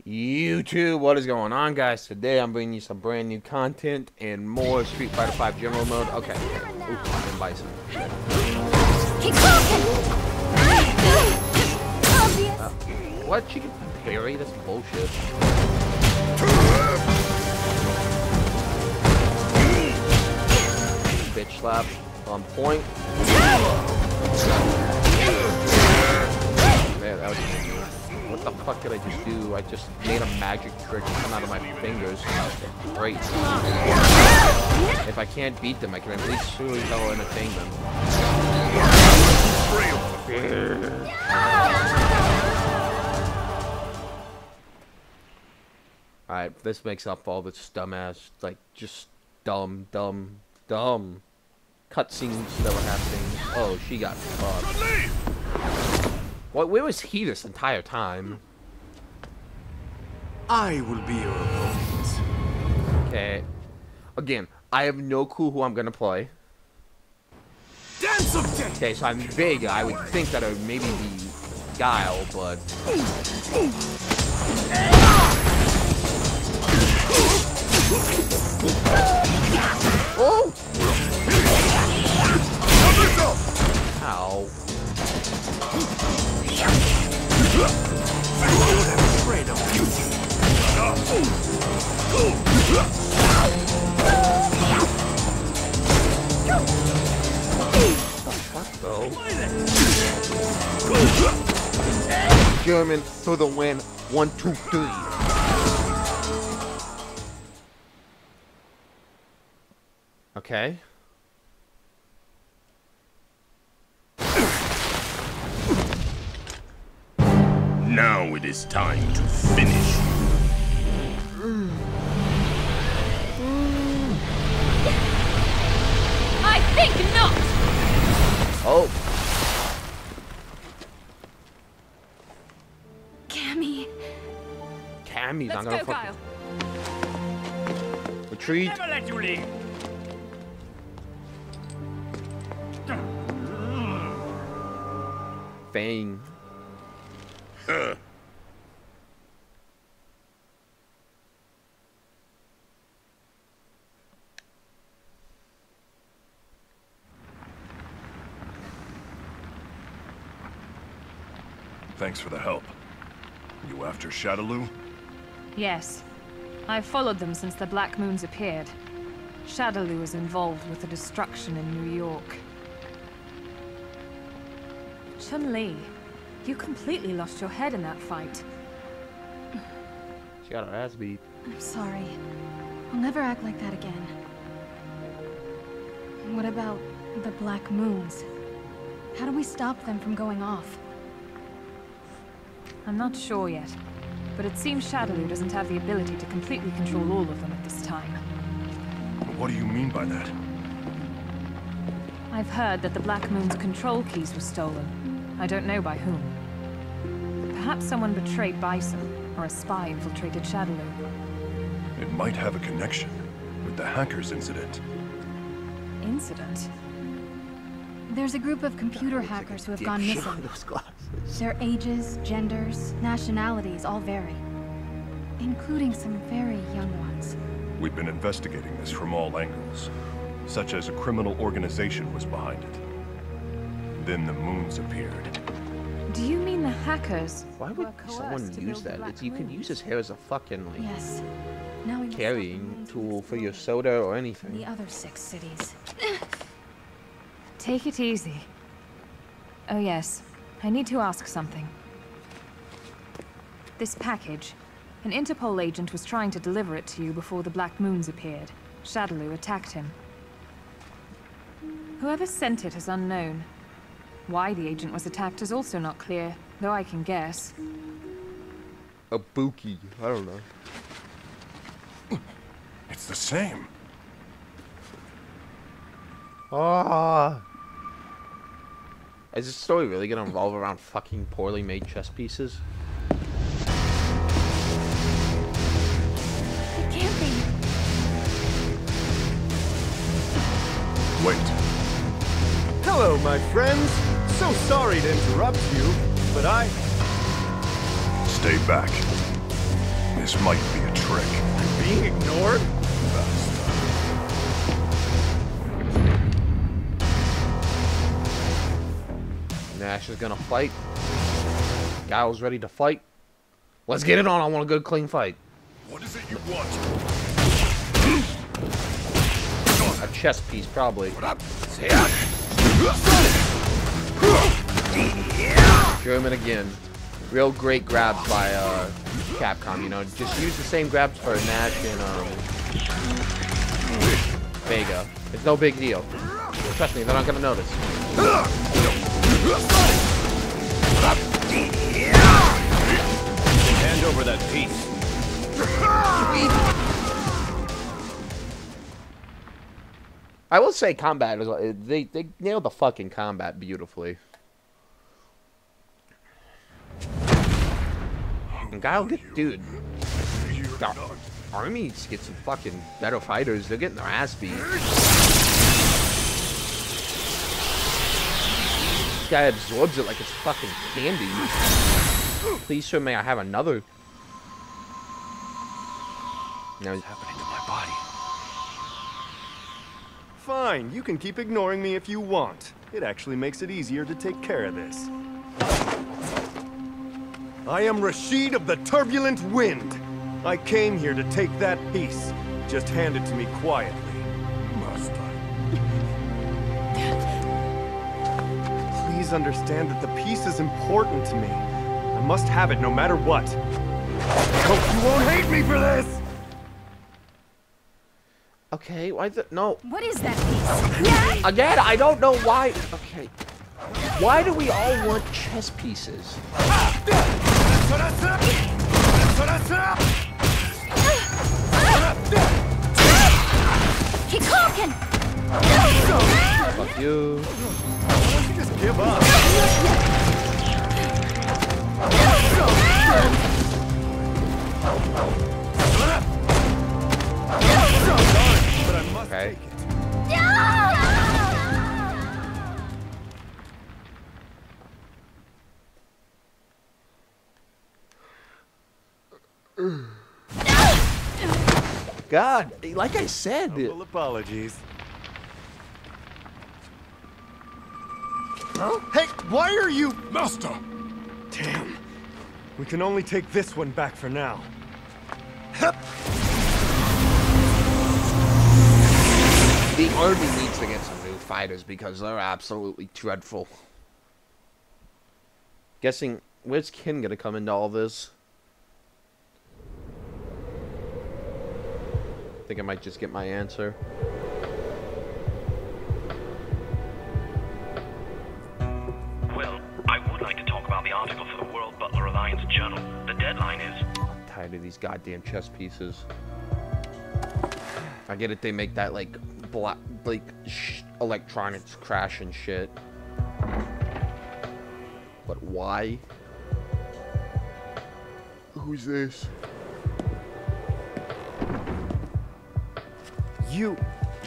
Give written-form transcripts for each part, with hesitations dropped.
YouTube, what is going on, guys? Today I'm bringing you some brand new content and more Street Fighter 5 general mode. Okay. Ooh, I'm Bison. What? She can parry? That's bullshit. Bitch slap on point. Man, that was. What the fuck did I just do? I just made a magic trick come out of my fingers. Great. If I can't beat them, I can at least surely hell entertain them. Alright, this makes up all this dumbass, like, just dumb cutscenes that were happening. Oh, she got fucked. What? Where was he this entire time? I will be your opponent. Okay. Again, I have no clue who I'm gonna play. Dance of death. Okay, so I'm big. I would think that it would maybe be Guile, but. Oh! Ow. German for the win. 1, 2, 3. Okay. Now it is time to finish you. I think not! Oh. Cammy's not gonna fuck. Retreat. Never let you leave. Fang. Thanks for the help. You after Shadaloo? Yes. I've followed them since the Black Moons appeared. Shadaloo is involved with the destruction in New York. Chun-Li, you completely lost your head in that fight. She got her ass beat. I'm sorry. I'll never act like that again. What about the Black Moons? How do we stop them from going off? I'm not sure yet, but it seems Shadaloo doesn't have the ability to completely control all of them at this time. What do you mean by that? I've heard that the Black Moon's control keys were stolen. I don't know by whom. Perhaps someone betrayed Bison, or a spy infiltrated Shadaloo. It might have a connection with the hackers incident. Incident? There's a group of computer hackers who have gone missing. Their ages, genders, nationalities all vary, including some very young ones. We've been investigating this from all angles, such as a criminal organization was behind it. Then the moons appeared. Do you mean the hackers? Why would someone use that? You could use his hair as a fucking, like, yes. Now we carrying tool for your soda or anything. The other 6 cities. Take it easy. Oh yes, I need to ask something. This package. An Interpol agent was trying to deliver it to you before the Black Moons appeared. Shadaloo attacked him. Whoever sent it is unknown. Why the agent was attacked is also not clear, though I can guess. A Buki. I don't know. It's the same. Ah. Is this story really gonna revolve around fucking poorly made chess pieces? It can't be. Wait. Hello, my friends. So sorry to interrupt you, but Stay back. This might be a trick. Being ignored? Nash is gonna fight. Guile's ready to fight. Let's get it on. I want a good, clean fight. What is it you want? A chess piece, probably. German again. Real great grabs by Capcom, you know. Just use the same grabs for Nash and Vega. It's no big deal. Trust me, they're not gonna notice. Hand over that piece. I will say combat is they nailed the fucking combat beautifully. And Guile, dude, the army needs to get some fucking better fighters. They're getting their ass beat. This guy absorbs it like it's fucking candy. Please, sir, may I have another? Now he's Happening to my body. Fine, you can keep ignoring me if you want. It actually makes it easier to take care of this. I am Rashid of the Turbulent Wind. I came here to take that piece. Just hand it to me quietly. Master. Please understand that the piece is important to me. I must have it no matter what. I hope you won't hate me for this! okay. Why the no? What is that piece? Yeah? Again, I don't know why. Okay. Why do we all want chess pieces? Keep talking! Fuck you. Why don't you just give up? But I must Okay. take it. God, like I said. Humble apologies. Huh? Hey, why are you... Master! Damn. We can only take this one back for now. The army needs to get some new fighters because they're absolutely dreadful. Guessing, where's Kin gonna come into all this? I think I might just get my answer. Well, I would like to talk about the article for the World Butler Alliance Journal. The deadline is... I'm tired of these goddamn chess pieces. I get it, they make that like black, like electronics crash and shit. But why? Who's this? You...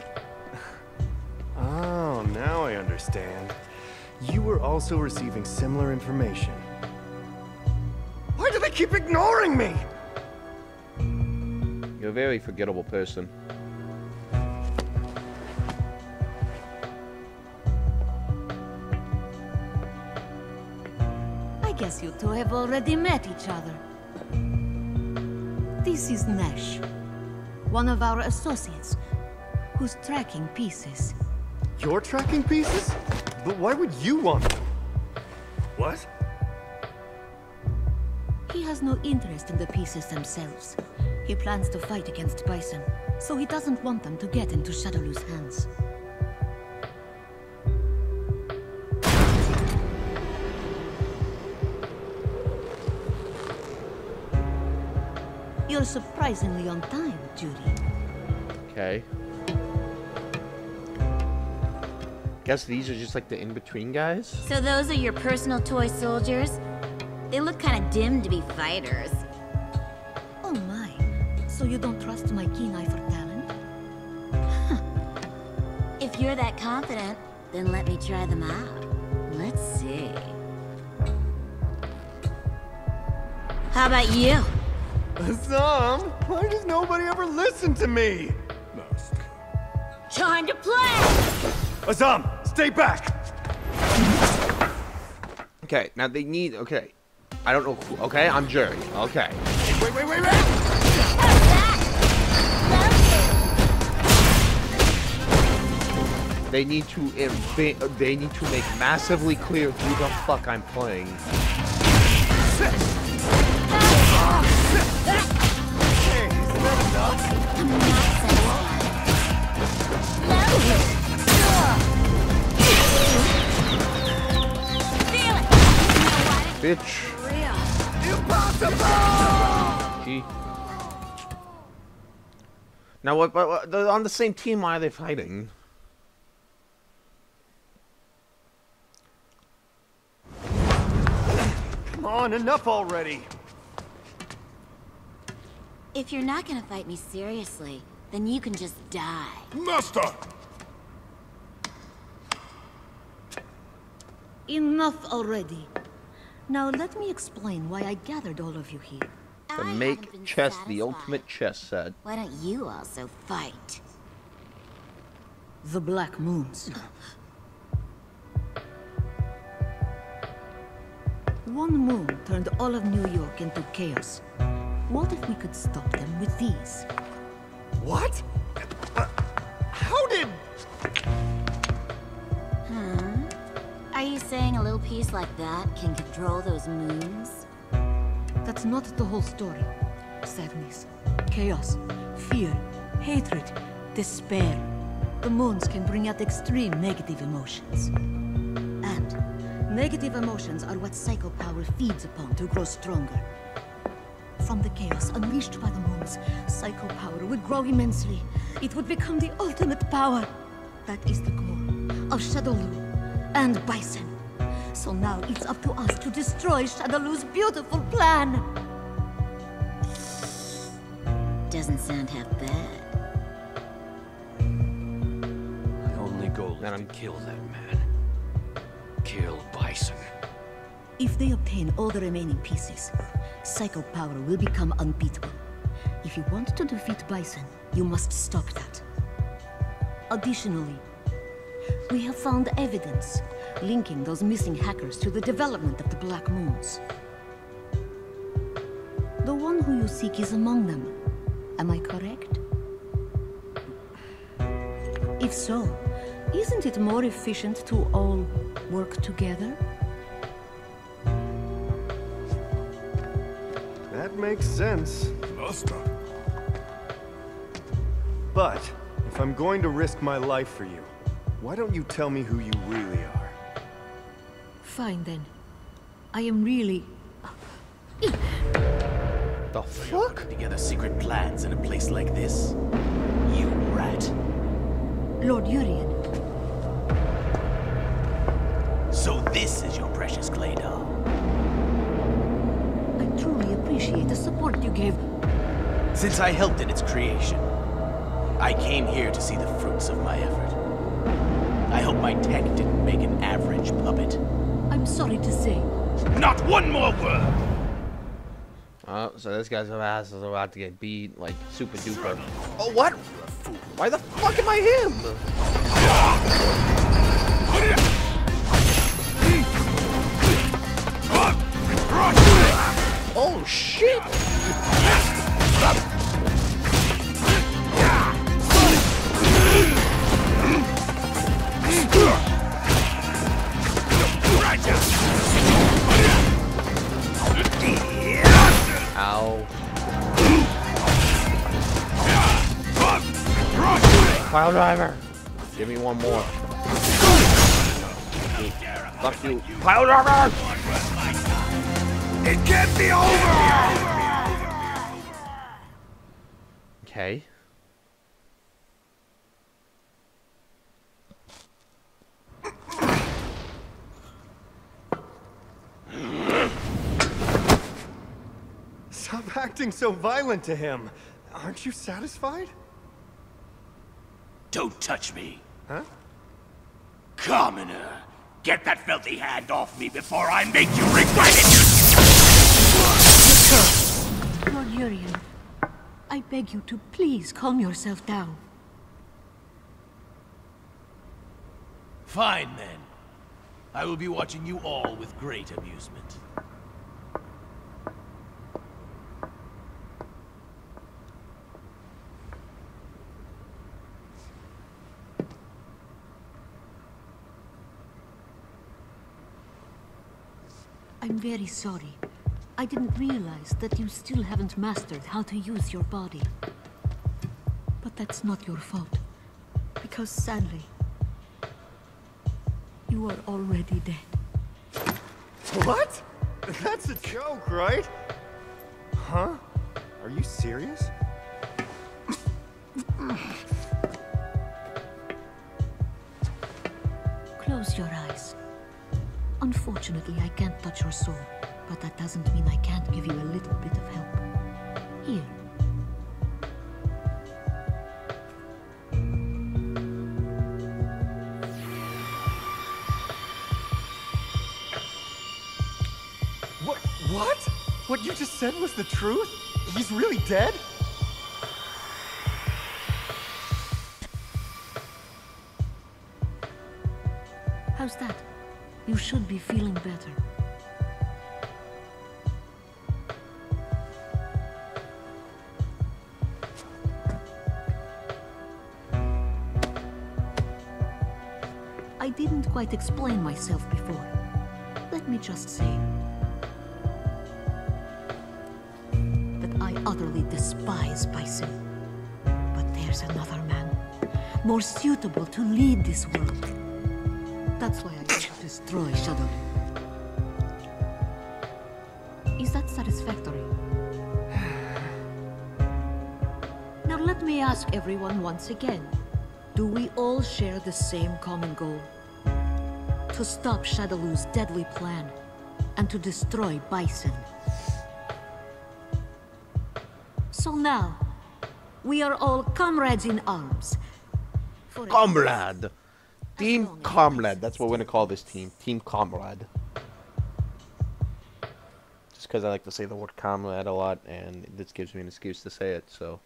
Oh, now I understand. You were also receiving similar information. Why do they keep ignoring me? You're a very forgettable person. I guess you two have already met each other. This is Nash, one of our associates, who's tracking pieces. You're tracking pieces? But why would you want them? What? He has no interest in the pieces themselves. He plans to fight against Bison, so he doesn't want them to get into Shadowloo's hands. You're surprisingly on time, Judy. Okay. Guess these are just like the in-between guys? So those are your personal toy soldiers? They look kind of dim to be fighters. Oh my, so you don't trust my keen eye for talent? If you're that confident, then let me try them out. Let's see. How about you? Azam, why does nobody ever listen to me? Time to play! Azam, stay back! Okay, now they need, okay. I don't know who, okay? I'm Jerry, okay. Wait! They need to make massively clear who the fuck I'm playing. Hey, isn't that enough? Bitch. Impossible! Gee. Now what, but they're on the same team, why are they fighting? Come on, enough already! If you're not gonna fight me seriously, then you can just die. Master! Enough already. Now let me explain why I gathered all of you here. To I make haven't been chess the satisfied. ultimate chess set. Why don't you also fight? The Black Moons. One moon turned all of New York into chaos. What if we could stop them with these? What? How did... Are you saying a little piece like that can control those moons? That's not the whole story. Sadness, chaos, fear, hatred, despair. The moons can bring out extreme negative emotions. And negative emotions are what psycho power feeds upon to grow stronger. From the chaos unleashed by the moons, psycho power would grow immensely. It would become the ultimate power. That is the goal of Shadowloo and Bison. So now it's up to us to destroy Shadowloo's beautiful plan. Doesn't sound half bad. My only goal is to kill that man. Kill Bison. If they obtain all the remaining pieces, psycho power will become unbeatable. If you want to defeat Bison, you must stop that. Additionally, we have found evidence linking those missing hackers to the development of the Black Moons. The one who you seek is among them. Am I correct? If so, isn't it more efficient to all work together? That makes sense. Master. But, if I'm going to risk my life for you, why don't you tell me who you really are? Fine then. I am really... The fuck? Put together secret plans in a place like this. You rat. Lord Urien. So this is your precious clay doll. I truly appreciate the support you gave. Since I helped in its creation, I came here to see the fruits of my effort. I hope my tech didn't make an average puppet. I'm sorry to say. Not one more word! Oh, so this guy's ass is about to get beat, like, super duper. Oh, what? Why the fuck am I him? Oh, shit! Ow. Pile driver! Give me one more. Fuck you. Pile driver! It can't be over! Okay. Stop acting so violent to him. Aren't you satisfied? Don't touch me. Huh? Commoner, get that filthy hand off me before I make you regret it! Lord Hyperion, I beg you to please calm yourself down. Fine, then. I will be watching you all with great amusement. I'm very sorry. I didn't realize that you still haven't mastered how to use your body. But that's not your fault. Because sadly, you are already dead. What? That's a joke, right? Huh? Are you serious? Close your eyes. Unfortunately, I can't touch your soul, but that doesn't mean I can't give you a little bit of help. Here. What? What you just said was the truth? He's really dead? How's that? You should be feeling better. I didn't quite explain myself before. Let me just say that I utterly despise Bison. But there's another man, more suitable to lead this world. That's why I want to destroy Shadow. Is that satisfactory? Now let me ask everyone once again. Do we all share the same common goal? To stop Shadowloo's deadly plan, and to destroy Bison. So now, we are all comrades in arms. Comrade! Team Comrade. That's what we're gonna call this team. Team Comrade. Just because I like to say the word comrade a lot, and this gives me an excuse to say it, so.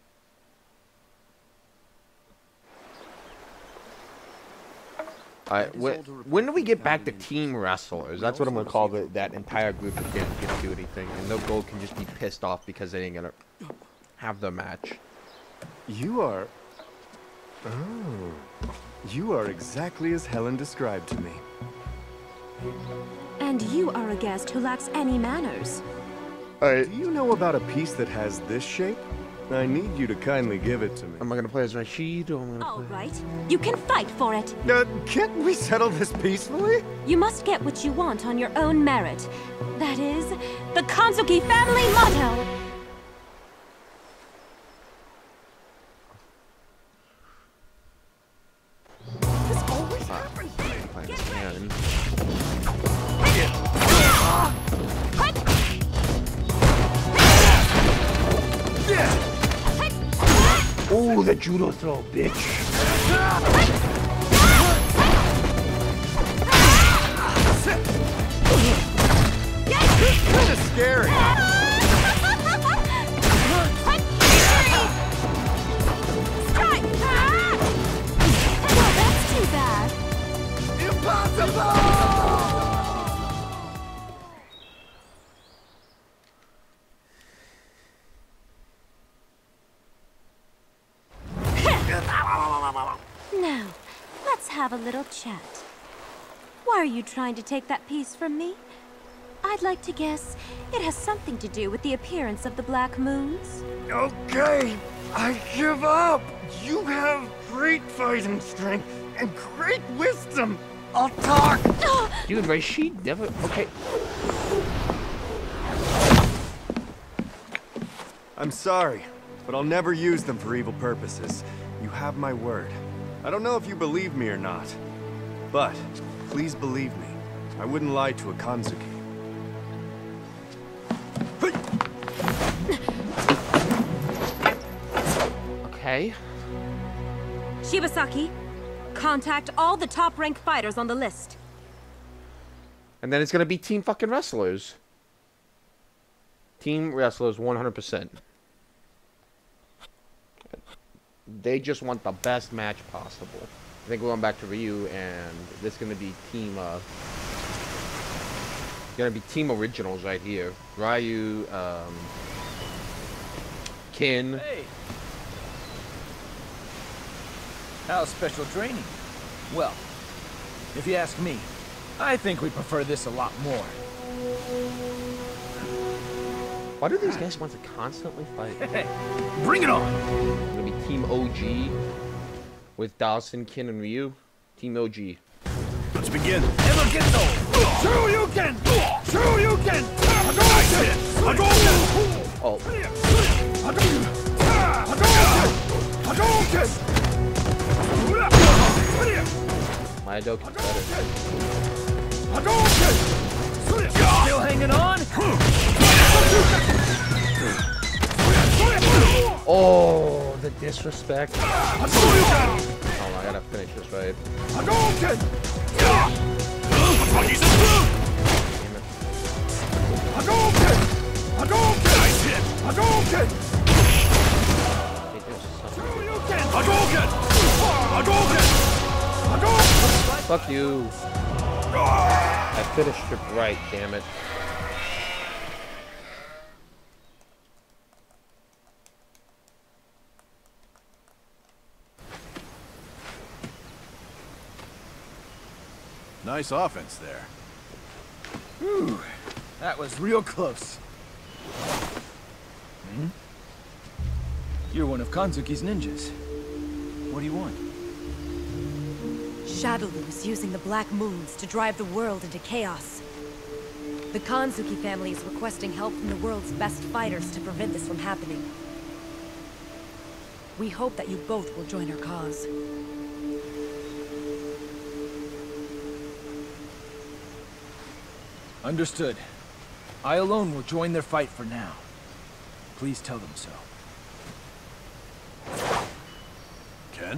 Alright, when do we get back to Team Wrestlers? That's what I'm gonna call that entire group that didn't get to do anything. And no gold can just be pissed off because they ain't gonna have the match. You are... Oh... You are exactly as Helen described to me. And you are a guest who lacks any manners. Do you know about a piece that has this shape? I need you to kindly give it to me. Am I gonna play as Rashid or am I gonna All play? right, you can fight for it. Can't we settle this peacefully? You must get what you want on your own merit. That is, the Kanzuki family motto. This always happens. Ooh, the judo throw, bitch. Kind of scary. Strike! Well, that's too bad. Impossible! Now, let's have a little chat. Why are you trying to take that piece from me? I'd like to guess it has something to do with the appearance of the Black Moons. Okay, I give up. You have great fighting strength and great wisdom. I'll talk. Dude, Rashid never... Okay. I'm sorry, but I'll never use them for evil purposes. You have my word. I don't know if you believe me or not, but please believe me. I wouldn't lie to a Kanzuki. Okay. Shibasaki, contact all the top-ranked fighters on the list. And then it's gonna be Team fucking Wrestlers. Team Wrestlers 100%. they just want the best match possible. I think we're going back to Ryu, and this is gonna be team originals right here. Ryu, Kin. Hey. How's special training? Well, if you ask me, I think we prefer this a lot more. Why do these guys want to constantly fight? Bring it on! It's gonna be Team OG with Dawson, Kin, and Ryu. Team OG. Let's begin. Never gets old. True you can. True you can. Oh. My Hadoken's better. Still hanging on? Oh, the disrespect. Oh, I gotta finish this fight. Damn it. Fuck you. I finished it right, damn it. Nice offense there. Whew, that was real close. Hmm? You're one of Kanzuki's ninjas. What do you want? Shadowloo is using the Black Moons to drive the world into chaos. The Kanzuki family is requesting help from the world's best fighters to prevent this from happening. We hope that you both will join our cause. Understood. I alone will join their fight for now. Please tell them so. Ken?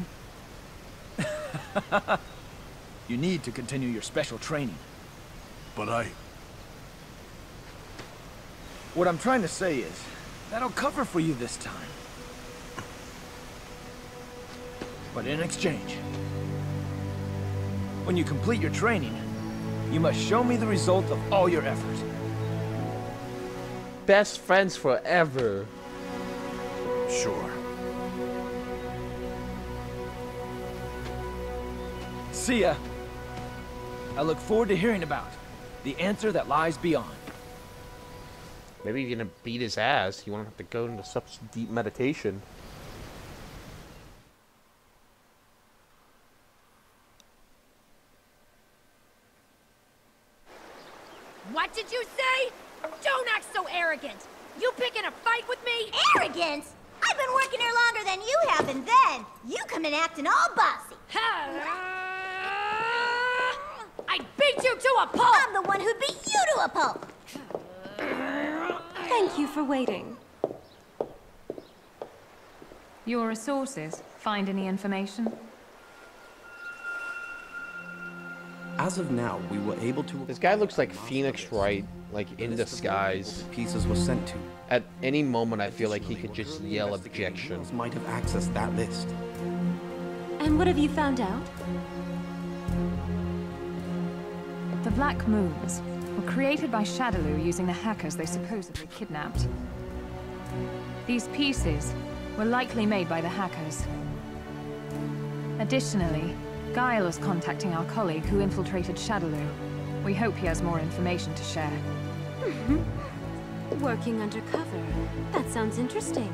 You need to continue your special training. But I... What I'm trying to say is, that'll cover for you this time. But in exchange, when you complete your training, you must show me the result of all your effort. Best friends forever. Sure. See ya. I look forward to hearing about the answer that lies beyond. Maybe you're gonna beat his ass. You won't have to go into such deep meditation. What did you say? Don't act so arrogant! You picking a fight with me? Arrogance? I've been working here longer than you have, and then you come in acting all bossy. I'd beat you to a pulp! I'm the one who'd beat you to a pulp. Thank you for waiting. Your sources find any information? As of now, we were able to... This guy looks like Phoenix Wright, like in disguise. Pieces were sent to. At any moment, I feel like he could just yell objection. Might have accessed that list. And what have you found out? The Black Moons were created by Shadowloo using the hackers they supposedly kidnapped. These pieces were likely made by the hackers. Additionally, Guile is contacting our colleague who infiltrated Shadowloo. We hope he has more information to share. Working undercover. That sounds interesting.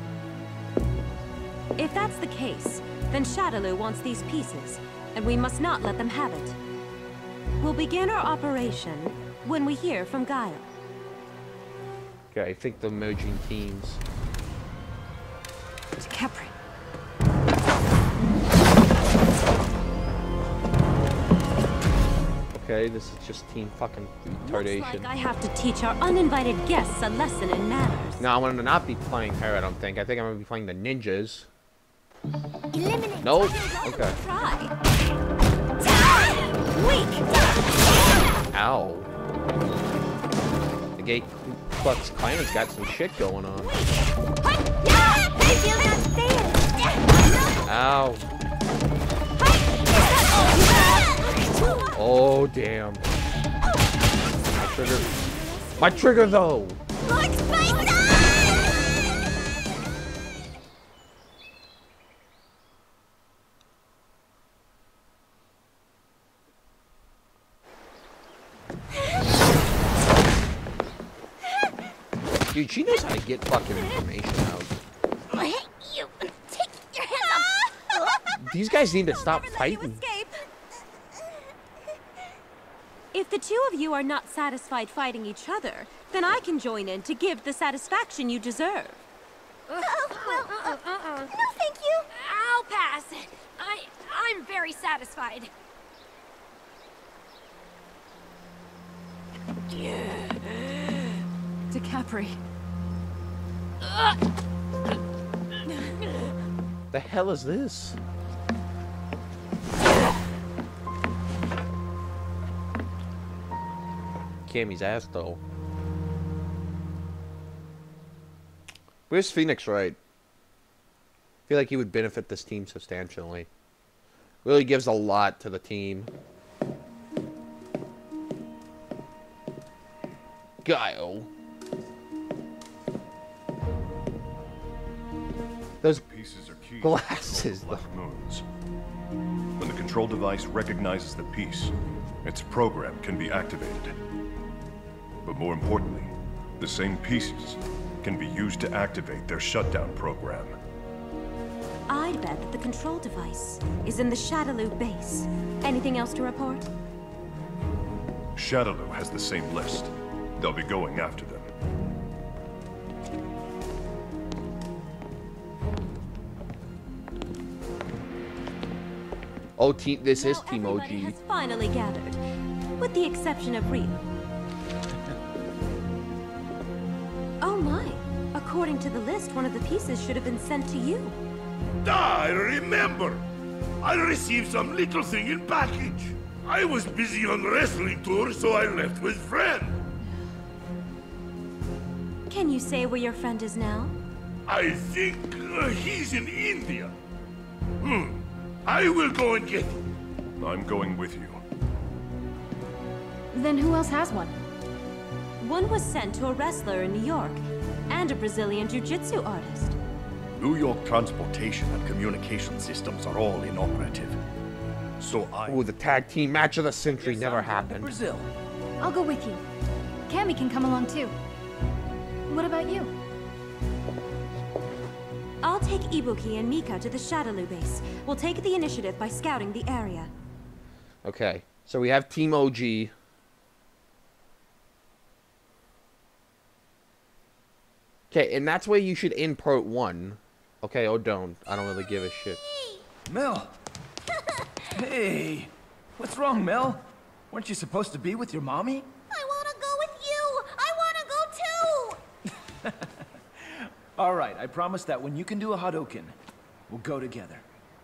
If that's the case, then Shadowloo wants these pieces, and we must not let them have it. We'll begin our operation when we hear from Guile. Okay, I think the merging teams. To Capri. Okay, this is just team fucking retardation. Looks like I have to teach our uninvited guests a lesson in manners. No, I'm gonna not be playing her, I don't think. I think I'm gonna be playing the ninjas. Eliminate. Nope. Okay. Try. Weak. Ow. The Gay Klux Klan's got some shit going on. Ow. Oh, damn. My trigger. My trigger, though. Dude, she knows how to get fucking information out. I hate you. Take your hands off. These guys need to stop fighting. If the two of you are not satisfied fighting each other, then I can join in to give the satisfaction you deserve. No, thank you. I'll pass. I'm very satisfied. DiCapri. The hell is this? Cammy's ass, though. Where's Phoenix Wright? I feel like he would benefit this team substantially. Really gives a lot to the team. Guile. Those pieces are key glasses, to black moons. When the control device recognizes the piece, its program can be activated. But more importantly, the same pieces can be used to activate their shutdown program. I'd bet that the control device is in the Shadaloo base. Anything else to report? Shadaloo has the same list. They'll be going after them. Oh, this is Team OG. Has finally gathered, with the exception of Rio. Oh my! According to the list, one of the pieces should have been sent to you. I remember. I received some little thing in package. I was busy on wrestling tour, so I left with friend. Can you say where your friend is now? I think he's in India. I will go and get him. I'm going with you. Then who else has one? One was sent to a wrestler in New York, and a Brazilian jiu-jitsu artist. New York transportation and communication systems are all inoperative. So Ooh, the tag team match of the century never happened. Brazil. I'll go with you. Cammy can come along too. What about you? I'll take Ibuki and Mika to the Shadaloo base. We'll take the initiative by scouting the area. Okay, so we have Team OG. Okay, and that's where you should end part 1. Okay, or don't. I don't really give a shit. Mel! Hey! What's wrong, Mel? Weren't you supposed to be with your mommy? I want to go with you. I want to go too. Alright, I promise that when you can do a Hadouken, we'll go together.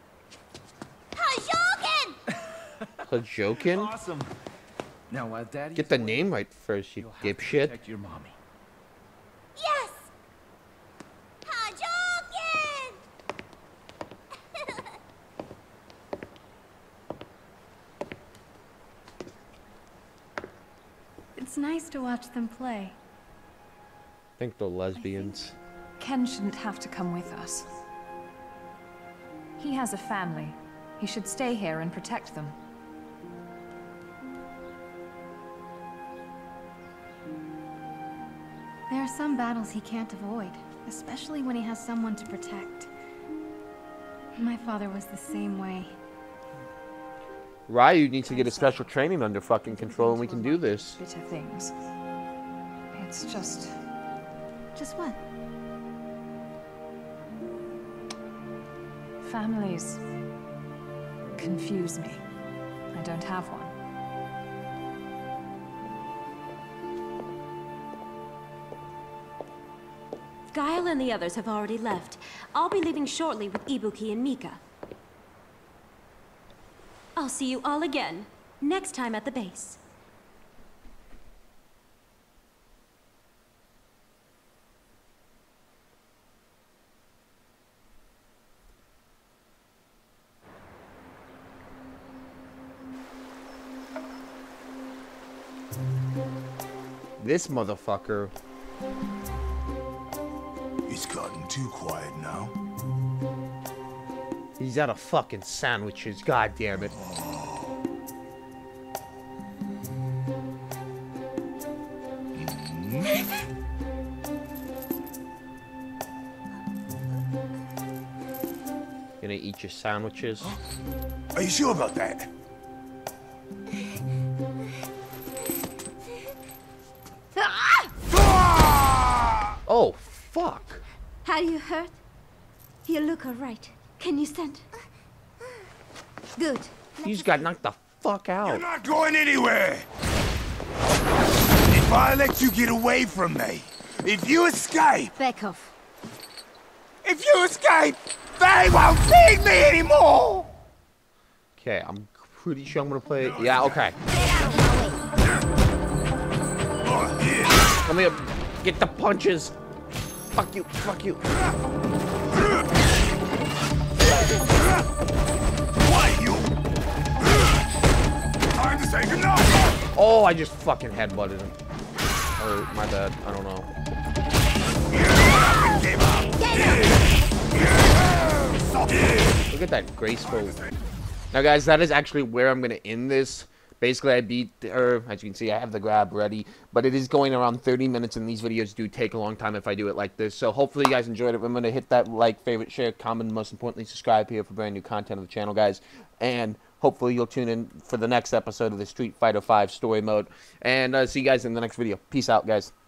Hadouken! Hadouken? Awesome. Now, while Daddy Get the name right first, you dipshit. protect your mommy. Yes! Hadouken! It's nice to watch them play. I think they're lesbians. Ken shouldn't have to come with us. He has a family. He should stay here and protect them. There are some battles he can't avoid, especially when he has someone to protect. My father was the same way. Ryu needs to get a special training under fucking control and we can do this. Bitter things. It's just... Just what? Families confuse me. I don't have one. Guile and the others have already left. I'll be leaving shortly with Ibuki and Mika. I'll see you all again, next time at the base. this motherfucker. It's gotten too quiet now. He's out of fucking sandwiches. God damn it. Gonna eat your sandwiches? Are you sure about that? Oh, fuck. Are you hurt? You look alright. Can you stand? Good. You just got knocked the fuck out. You're not going anywhere! If I let you get away from me, if you escape... Back off. If you escape, they won't feed me anymore! Okay, I'm pretty sure I'm gonna play... Yeah, okay. Come here. Get the punches. Fuck you, fuck you. What, you? Time to say goodnight! Oh, I just fucking headbutted him. Or, my bad, I don't know. Look at that graceful. Now, guys, that is actually where I'm going to end this. Basically, I beat her. As you can see, I have the grab ready. But it is going around 30 minutes, and these videos do take a long time if I do it like this. So hopefully you guys enjoyed it. Remember to hit that like, favorite, share, comment, and most importantly, subscribe here for brand new content of the channel, guys. And hopefully you'll tune in for the next episode of the Street Fighter V story mode. And see you guys in the next video. Peace out, guys.